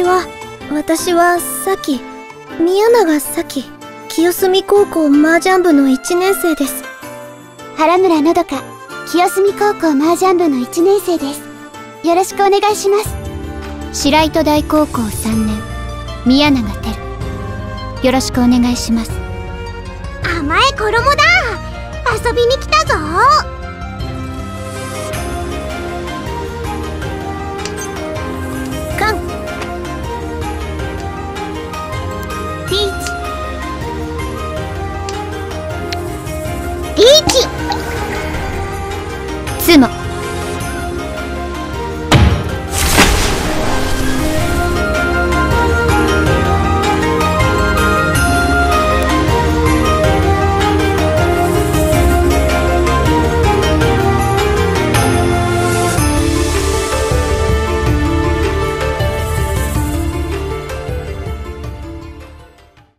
私はさき、宮永さき、清澄高校麻雀部の1年生です。 原村のどか、清澄高校麻雀部の1年生です。よろしくお願いします。 白糸台高校3年、宮永てる。よろしくお願いします。 甘え衣だ。遊びに来たぞ。 カン、 ピーチ、リーチ、 ツモ。